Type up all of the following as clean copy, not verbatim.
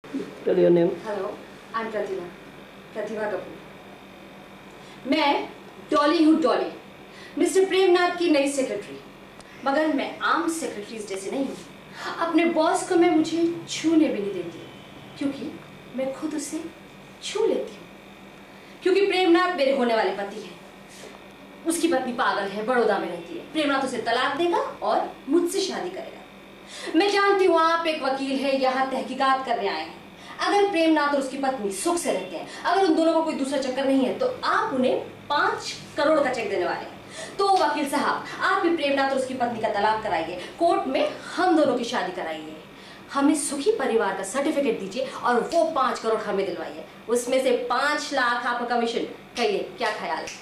Tell your name. Hello, I am Pratibha Kapoor. मैं डॉली हूँ, Dolly, mister Premnath की नई सेक्रेटरी। मगर मैं आम सेक्रेटरीज जैसे नहीं हूँ। अपने बॉस को मैं मुझे छूने भी नहीं देती, क्योंकि मैं खुद उसे छू लेती हूँ। क्योंकि प्रेमनाथ मेरे होने वाले पति हैं। उसकी पत्नी पागल है, बड़ौदा में रहती है। प्रेमनाथ उसे तलाक देगा और मुझसे शादी करेगा। मैं जानती हूँ आप एक वकील है, यहाँ तहकीकात करने आए हैं। अगर प्रेमनाथ और उसकी पत्नी सुख से रहते हैं, अगर उन दोनों को कोई दूसरा चक्कर नहीं है, तो आप उन्हें 5 करोड़ का चेक देने वाले हैं। तो वकील साहब, आप भी प्रेमनाथ और उसकी पत्नी का तलाक कराइए, कोर्ट में हम दोनों की शादी कराइए, हमें सुखी परिवार का सर्टिफिकेट दीजिए और वो 5 करोड़ हमें दिलवाइए। उसमें से 5 लाख आपका कमीशन। कहिए क्या ख्याल है?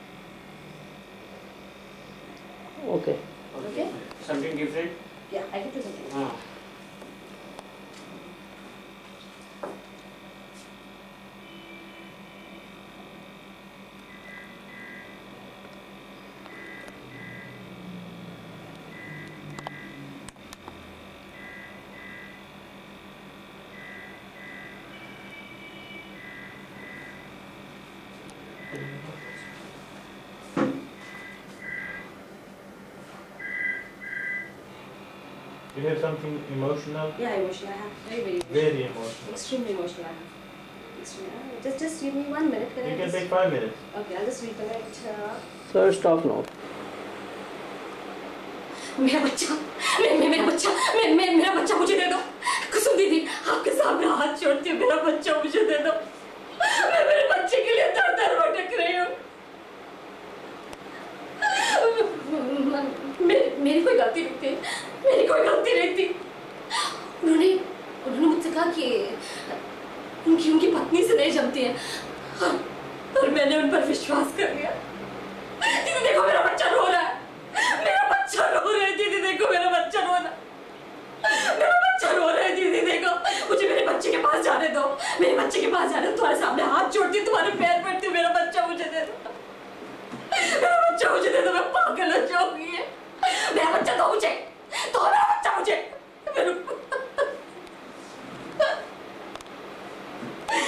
Okay. Okay? Something different? Yeah, I can do something. हाँ. You have something emotional? Yeah, emotional. I have very Very emotional. Extremely emotional. I have. Extremely. Just give me 1 minute. You can take 5 minutes. Okay, I'll just recollect. Sir, stop now. मेरा बच्चा मुझे दे दो। कुसुम दीदी, आपके सामने हाथ जोड़ती हूँ, मेरा बच्चा मुझे दे दो। मैं मेरे बच्चे के लिए दर-दर भटक रही हूँ। मेरी कोई गलती नहीं थी, मेरी कोई गलती नहीं थी। उन्होंने मुझसे कहा कि उनकी पत्नी से नहीं जमती है, और मैंने उन पर विश्वास कर लिया। दीदी देखो, मेरा बच्चा रो रहा है, मेरा बच्चा रो रहा है। दीदी देखो, मेरा बच्चा रो रहा है। दीदी देखो, मुझे मेरे बच्चे के पास जाने दो, मेरे बच्चे के पास जाने दो। तुम्हारे सामने हाथ जोड़ती हूँ, तुम्हारे पैर पड़ती हूँ, मेरा बच्चा मुझे दे दो, मेरा बच्चा मुझे दे दो। मैं पागल हो जाऊंगी। मेरा बच्चा दो मुझे, तो मेरा बच्चा मुझे।